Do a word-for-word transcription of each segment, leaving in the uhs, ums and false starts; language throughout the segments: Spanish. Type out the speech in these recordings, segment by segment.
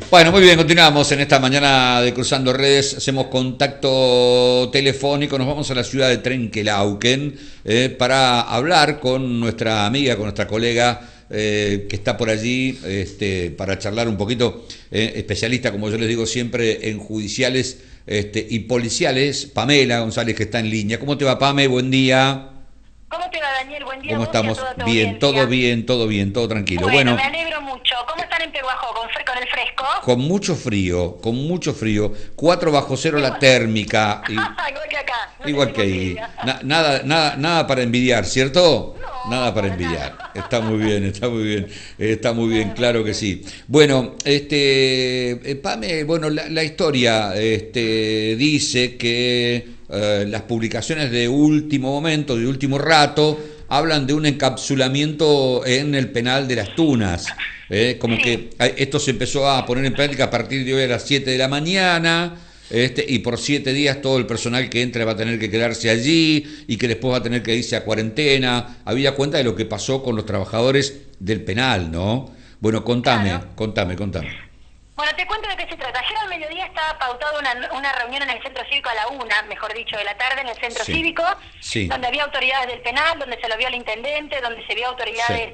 Bueno, muy bien, continuamos en esta mañana de Cruzando Redes, hacemos contacto telefónico, nos vamos a la ciudad de Trenquelauquen eh, para hablar con nuestra amiga, con nuestra colega eh, que está por allí, este, para charlar un poquito, eh, especialista, como yo les digo siempre, en judiciales este, y policiales, Pamela González, que está en línea. ¿Cómo te va, Pame? Buen día. ¿Cómo te va, Daniel? Buen día. ¿Cómo Vos y a estamos? toda tu Bien, audiencia. todo bien, todo bien, todo tranquilo. Bueno, Bueno, me alegro mucho. ¿Cómo están en Peguajó? ¿Con, fre- con el fresco? con mucho frío, con mucho frío, cuatro bajo cero la térmica, y, Igual que acá. No igual que tenemos ahí. envidia. Na- nada, nada, nada para envidiar, ¿cierto? No, Nada para para envidiar. nada. Está muy bien, está muy bien, está muy bien, claro que sí. Bueno, este, eh, Pame, bueno, la, la historia este, dice que eh, las publicaciones de último momento, de último rato, hablan de un encapsulamiento en el penal de Las Tunas. Eh, como Sí. que eh, esto se empezó a poner en práctica a partir de hoy a las siete de la mañana, este, y por siete días todo el personal que entre va a tener que quedarse allí y que después va a tener que irse a cuarentena. Había cuenta de lo que pasó con los trabajadores del penal, ¿no? Bueno, contame, Claro. contame, contame. Bueno, te cuento de qué se trata. Ayer al mediodía estaba pautada una, una reunión en el Centro Cívico a la una, mejor dicho, de la tarde en el Centro Sí. Cívico, Sí. donde había autoridades del penal, donde se lo vio al intendente, donde se vio autoridades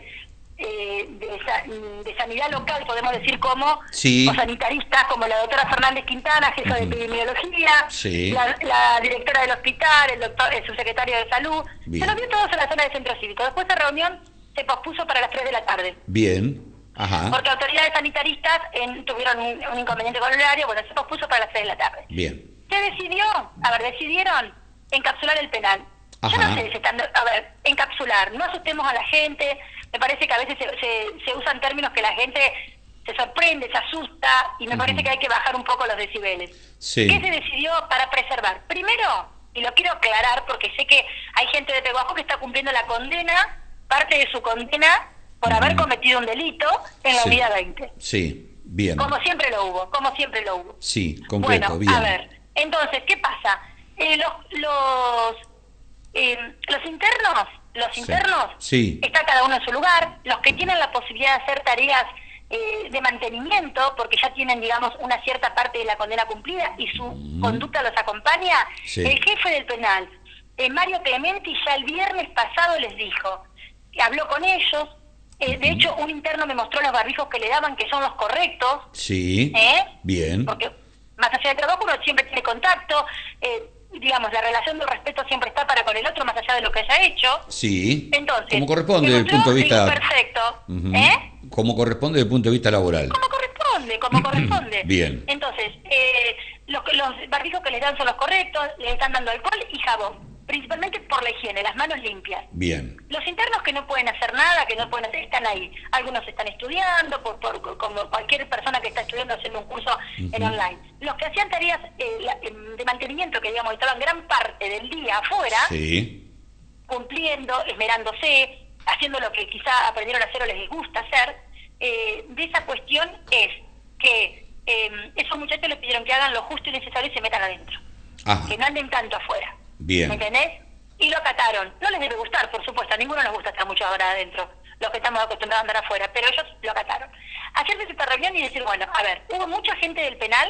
eh, de, sa- de sanidad local, podemos decir como, Sí. o sanitaristas, como la doctora Fernández Quintana, jefa de Ujú. epidemiología, Sí. la, la directora del hospital, el doctor, el subsecretario de salud. Bien. Se lo vio todos en la zona del Centro Cívico. Después la reunión se pospuso para las tres de la tarde. Bien. Ajá. Porque autoridades sanitaristas en- tuvieron un, un inconveniente con el horario, bueno, se pospuso para las seis de la tarde. Bien. Se decidió, a ver, decidieron encapsular el penal. Yo Ajá. no sé si están, a ver, encapsular, no asustemos a la gente, me parece que a veces se, se, se usan términos que la gente se sorprende, se asusta, y me Ujú. parece que hay que bajar un poco los decibeles. Sí. ¿Qué se decidió para preservar? Primero, y lo quiero aclarar porque sé que hay gente de Peguajó que está cumpliendo la condena, parte de su condena, por Ujú. haber cometido un delito en la Sí. unidad veinte. Sí. Bien. Como siempre lo hubo, como siempre lo hubo. Sí, concreto, Bueno, bien. a ver, entonces, ¿qué pasa? Eh, los los, eh, los internos, los Sí. internos, Sí. está cada uno en su lugar, los que tienen la posibilidad de hacer tareas eh, de mantenimiento, porque ya tienen, digamos, una cierta parte de la condena cumplida y su Mm. conducta los acompaña, Sí. el jefe del penal, eh, Mario Clementi, ya el viernes pasado les dijo, habló con ellos, eh, de hecho un interno me mostró los barbijos que le daban, que son los correctos, Sí. ¿eh? Bien. Porque más allá del trabajo uno siempre tiene contacto, eh, digamos, la relación de respeto siempre está para con el otro, más allá de lo que haya hecho. Sí. Entonces, como corresponde me desde el punto de mostró, vista. digo, perfecto, Ujú. ¿eh? Como corresponde desde el punto de vista laboral. Como corresponde, como corresponde. Bien. Entonces, eh, los, los barbijos que les dan son los correctos, les están dando alcohol y jabón, principalmente por la higiene, las manos limpias. Bien. Los internos que no pueden hacer nada, que no pueden hacer, están ahí. Algunos están estudiando, por, por, como cualquier persona que está estudiando haciendo un curso en Ujú. online. Los que hacían tareas eh, la- em, de mantenimiento, que digamos estaban gran parte del día afuera, Sí. cumpliendo, esmerándose, haciendo lo que quizá aprendieron a hacer o les gusta hacer, eh, de esa cuestión es que eh, esos muchachos les pidieron que hagan lo justo y necesario y se metan adentro. Ajá. Que no anden tanto afuera. Bien. ¿Me entendés? Y lo acataron. No les debe gustar, por supuesto, a ninguno nos gusta estar mucho ahora adentro, los que estamos acostumbrados a andar afuera, pero ellos lo acataron. Hacerse esta reunión y decir, bueno, a ver, hubo mucha gente del penal,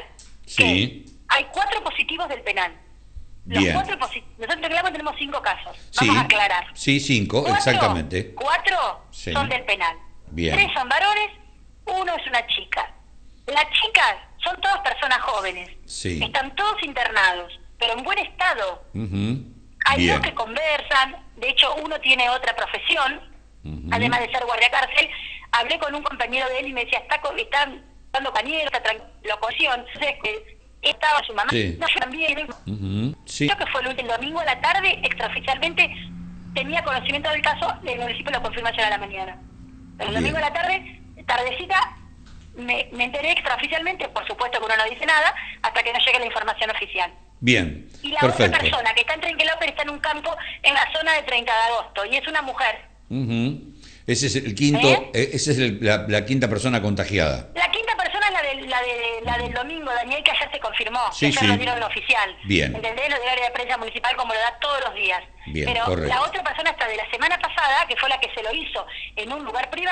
Sí. que hay cuatro positivos del penal. Los Bien. cuatro posi- Nosotros en Clavo tenemos cinco casos, Sí. vamos a aclarar. Sí, cinco, Cuatro- exactamente. Cuatro Sí. son del penal. Bien. Tres son varones, uno es una chica. Las chicas son todas personas jóvenes. Sí. Están todos internados, pero en buen estado. Ujú. Hay Bien. dos que conversan, de hecho uno tiene otra profesión, Ujú. además de ser guardia cárcel. Hablé con un compañero de él y me decía, está, co- están dando cañero, está tran- locución. Entonces, eh, estaba su mamá, Sí. no, yo también. Ujú. Sí. Creo que fue el último domingo a la tarde, extraoficialmente tenía conocimiento del caso, el municipio lo confirmó ayer a la mañana. Pero el Bien. domingo a la tarde, tardecita, me, me enteré extraoficialmente, por supuesto que uno no dice nada, hasta que no llegue la información oficial. Bien. Y la Perfecto. otra persona que está en Trenquelauquen está en un campo en la zona de treinta de agosto, y es una mujer. Ujú. Ese es el quinto, ¿Eh? eh, esa es el- la, la quinta persona contagiada. La quinta persona es la del, la de, la del domingo, Daniel, que ayer se confirmó, Sí, que ayer sí. lo dieron en oficial. Bien. ¿Entendés? Lo del área de prensa municipal como lo da todos los días. Bien, Pero correcto. la otra persona está de la semana pasada, que fue la que se lo hizo en un lugar privado,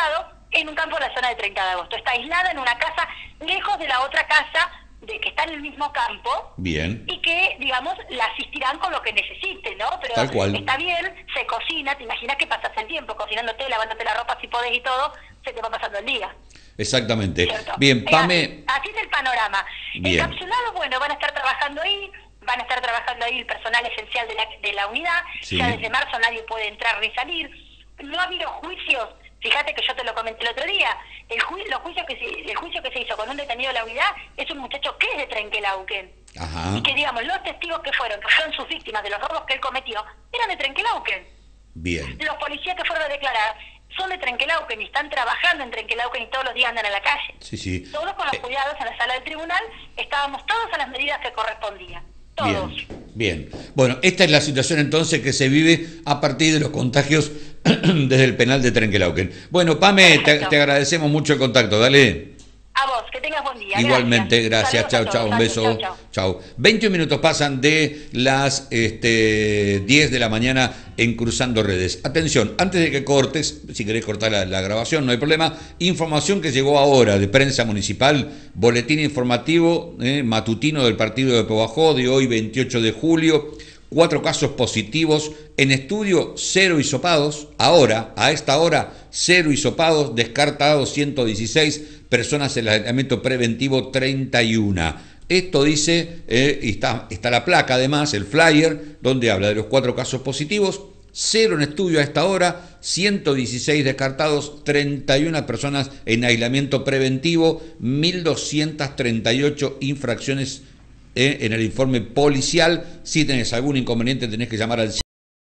en un campo de la zona de treinta de agosto. Está aislada en una casa, lejos de la otra casa de que está en el mismo campo. Bien. Y que, digamos, la asistirán con lo que necesite, ¿no? Pero Tal cual. Está bien, se cocina, te imaginas que pasas el tiempo cocinándote, lavándote la ropa si podés y todo, se te va pasando el día. Exactamente. ¿Cierto? Bien, Pame. Así, así es el panorama. Bien. Encapsulados, bueno, van a estar trabajando ahí, van a estar trabajando ahí el personal esencial de la, de la unidad. Sí. Ya desde marzo nadie puede entrar ni salir. No ha habido juicios. Fíjate que yo te lo comenté el otro día. El, ju los juicios que se, el juicio que se hizo con un detenido de la unidad es un muchacho que es de Trenquelauquen. Ajá. Y que, digamos, los testigos que fueron, que fueron sus víctimas de los robos que él cometió, eran de Trenquelauquen. Bien. Los policías que fueron a declarar son de Trenquelauquen y están trabajando en Trenquelauquen y todos los días andan a la calle. Sí, sí. Todos con los Eh, cuidados en la sala del tribunal, estábamos todos a las medidas que correspondían. Todos. Bien, bien. Bueno, esta es la situación entonces que se vive a partir de los contagios desde el penal de Trenquelauquen. Bueno, Pame, te, te agradecemos mucho el contacto, dale. A vos, que tengas buen día. Igualmente, gracias, chao, chao, un beso, chao. veintiún minutos pasan de las este, diez de la mañana en Cruzando Redes. Atención, antes de que cortes, si querés cortar la, la grabación, no hay problema, información que llegó ahora de prensa municipal, boletín informativo eh, matutino del partido de Pobajó de hoy veintiocho de julio, cuatro casos positivos, en estudio cero hisopados, ahora, a esta hora, cero hisopados, descartados ciento dieciséis, personas en el aislamiento preventivo treinta y uno. Esto dice, eh, y está, está la placa además, el flyer, donde habla de los cuatro casos positivos, cero en estudio a esta hora, ciento dieciséis descartados, treinta y una personas en aislamiento preventivo, mil doscientas treinta y ocho infracciones eh, en el informe policial. Si tenés algún inconveniente tenés que llamar al